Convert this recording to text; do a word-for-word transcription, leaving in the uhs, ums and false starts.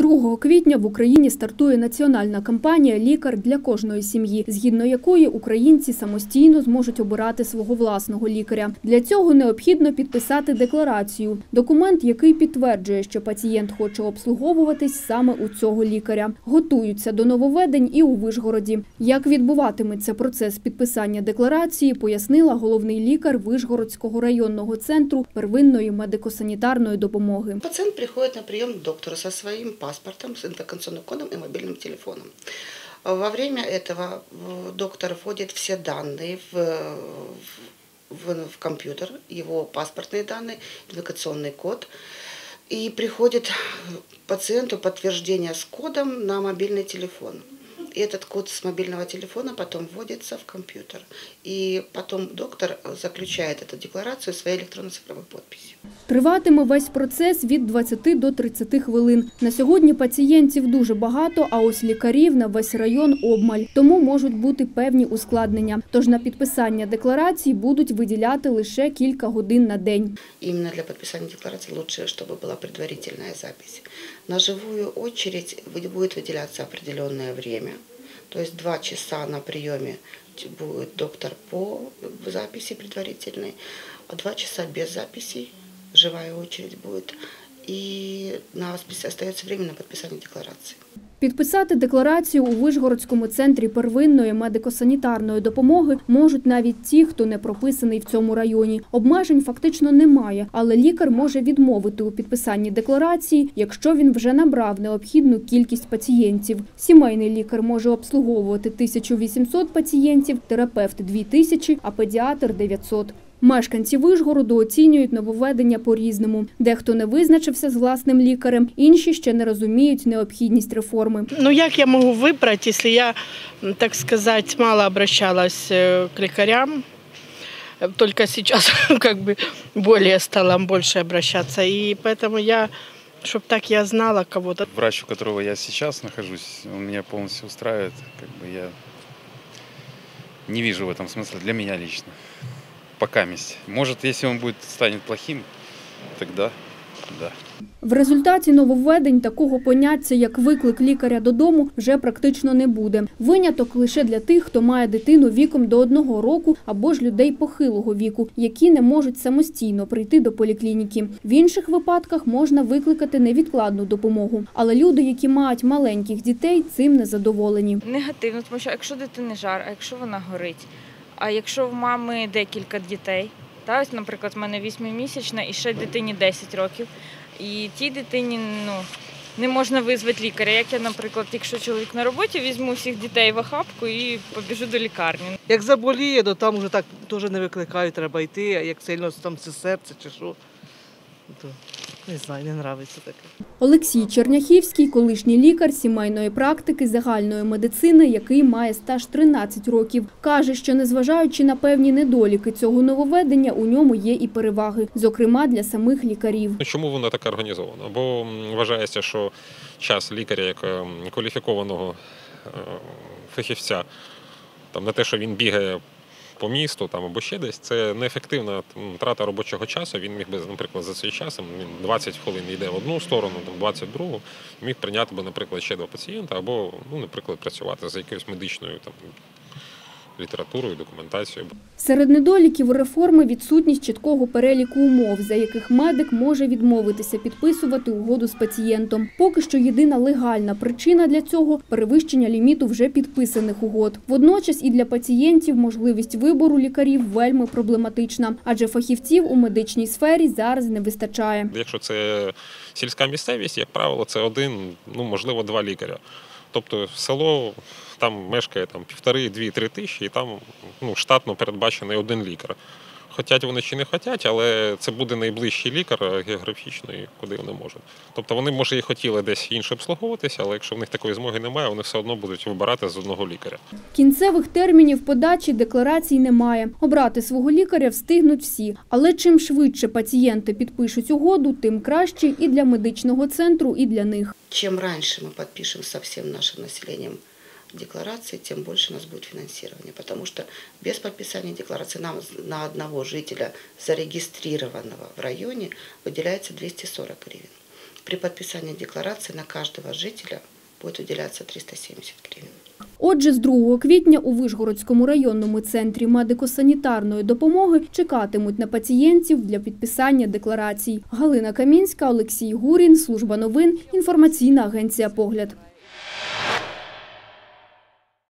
другого квітня в Україні стартує національна кампанія «Лікар для кожної сім'ї», згідно якої українці самостійно зможуть обирати свого власного лікаря. Для цього необхідно підписати декларацію – документ, який підтверджує, що пацієнт хоче обслуговуватись саме у цього лікаря. Готуються до нововведень і у Вишгороді. Як відбуватиметься процес підписання декларації, пояснила головний лікар Вишгородського районного центру первинної медико-санітарної допомоги. Пацієнт приходить на прийом до доктора со своим паспортом, с идентификационным кодом и мобильным телефоном. Во время этого доктор вводит все данные в, в, в компьютер, его паспортные данные, идентификационный код, и приходит пациенту подтверждение с кодом на мобильный телефон. И этот код с мобильного телефона потом вводится в компьютер. И потом доктор заключает эту декларацию своей электронно-цифровой подписью. Триватиме весь процес від двадцяти до тридцяти хвилин. На сьогодні пацієнтів дуже багато, а ось лікарів на весь район обмаль. Тому можуть бути певні ускладнення. Тож на підписання декларації будуть виділяти лише кілька годин на день. Именно для подписания декларации лучше, чтобы была предварительная запись. На живую очередь будет выделяться определенное время. То есть два часа на приеме будет доктор по записи предварительной, а два часа без записей, живая очередь будет, и на остается время на подписание декларации. Підписати декларацію у Вишгородському центрі первинної медико-санітарної допомоги можуть навіть ті, хто не прописаний в цьому районі. Обмежень фактично немає, але лікар може відмовити у підписанні декларації, якщо він вже набрав необхідну кількість пацієнтів. Сімейний лікар може обслуговувати тисячу вісімсот пацієнтів, терапевт – дві тисячі, а педіатр – дев'ятсот. Мешканці Вишгороду оцінюють нововведення по-різному. Дехто не визначився з власним лікарем, інші ще не розуміють необхідність реформи. Ну як я можу вибрати, якщо я, так сказати, мало обращалась к лікарям, только сейчас как бы более стала больше обращаться, и поэтому я, чтобы так я знала кого-то. Врач, у которого я сейчас нахожусь, он меня полностью устраивает, как бы я не вижу в этом смысла для меня лично. Пока месть. Может, если он будет станет плохим, тогда да. В результаті нововведень такого поняття, як виклик лікаря додому, вже практично не буде. Виняток лише для тих, хто має дитину віком до одного року або ж людей похилого віку, які не можуть самостійно прийти до поліклініки. В інших випадках можна викликати невідкладну допомогу. Але люди, які мають маленьких дітей, цим не задоволені. Негативно, тому що якщо дитини жар, а якщо вона горить, а якщо в мами декілька дітей, та ось, наприклад, в мене восьмимісячна і ще дитині десять років, і тій дитині ну, не можна визвати лікаря. Як я, наприклад, якщо чоловік на роботі, візьму всіх дітей в охапку і побіжу до лікарні. Як заболіє, то там вже так теж не викликають, треба йти, як сильно там це серце чи що. То, не знаю, не подобається таке. Олексій Черняхівський – колишній лікар сімейної практики загальної медицини, який має стаж тринадцять років. Каже, що незважаючи на певні недоліки цього нововведення, у ньому є і переваги, зокрема для самих лікарів. Чому воно так організовано? Бо вважається, що час лікаря як кваліфікованого фахівця там, на те, що він бігає по місту там, або ще десь, це неефективна трата робочого часу. Він міг би, наприклад, за цей час, він двадцять хвилин йде в одну сторону, двадцять в другу, міг прийняти би, наприклад, ще два пацієнта, або, ну, наприклад, працювати за якоюсь медичною там, літературою, документацією. Серед недоліків реформи – відсутність чіткого переліку умов, за яких медик може відмовитися підписувати угоду з пацієнтом. Поки що єдина легальна причина для цього – перевищення ліміту вже підписаних угод. Водночас і для пацієнтів можливість вибору лікарів вельми проблематична, адже фахівців у медичній сфері зараз не вистачає. Якщо це сільська місцевість, як правило, це один, ну, можливо, два лікаря. Тобто село, там мешкає там, півтори, дві, три тисячі, і там ну, штатно передбачений один лікар. Хотять вони чи не хотять, але це буде найближчий лікар географічно, куди вони можуть. Тобто вони, може, і хотіли десь інше обслуговуватися, але якщо в них такої змоги немає, вони все одно будуть вибирати з одного лікаря. Кінцевих термінів подачі декларацій немає. Обрати свого лікаря встигнуть всі. Але чим швидше пацієнти підпишуть угоду, тим краще і для медичного центру, і для них. Чим раніше ми підпишемо з всім нашим населенням декларации, тем больше у нас будет финансирование. Потому что без подписания декларации нам на одного жителя, зарегистрированного в районе, выделяется двести сорок гривен. при подписании декларации на каждого жителя будет выделяться триста семьдесят гривен. Отже, з другого квітня у Вишгородському районному центрі медико-санітарної допомоги чекатимуть на пацієнтів для підписання декларацій. Галина Камінська, Олексій Гурін, Служба новин, інформаційна агенція «Погляд».